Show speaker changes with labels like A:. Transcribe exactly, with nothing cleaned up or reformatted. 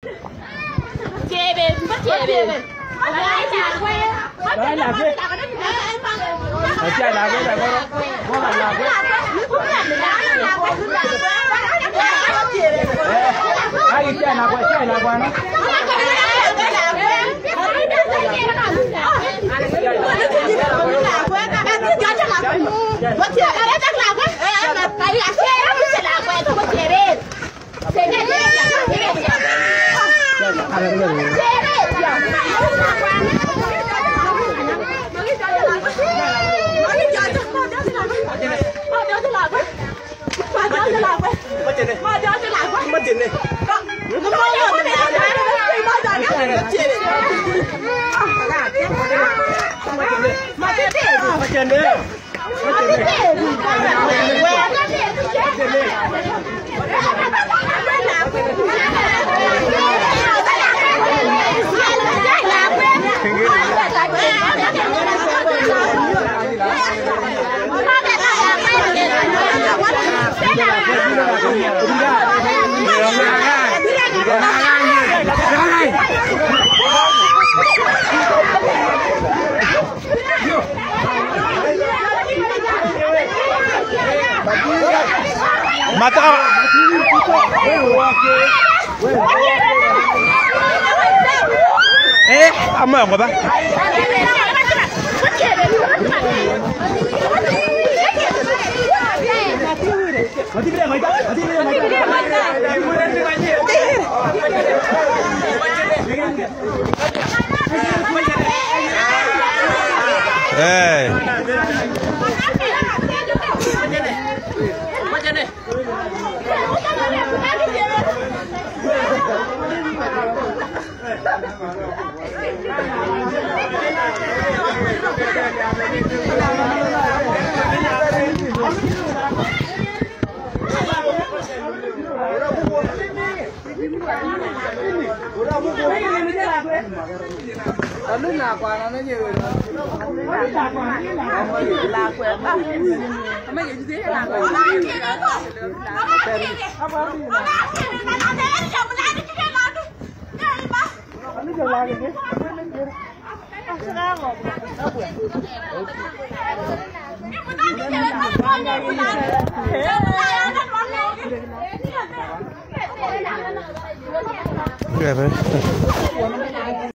A: chê bên bắt chê bên
B: đấy là cái ở chơi là cái này con con làm là cái ai chơi là quay chơi là quay nó
A: bắt chê ở đây chắc là cái mà tay là chê nó sẽ là quay thôi bắt chê bên chê bên chê bên
B: mata eh ama yang apa mati dia mati mati dia mati eh
C: nó là quả nó nhiều rồi. Là quẹt á. Mấy cái gì là quẹt.
B: Good,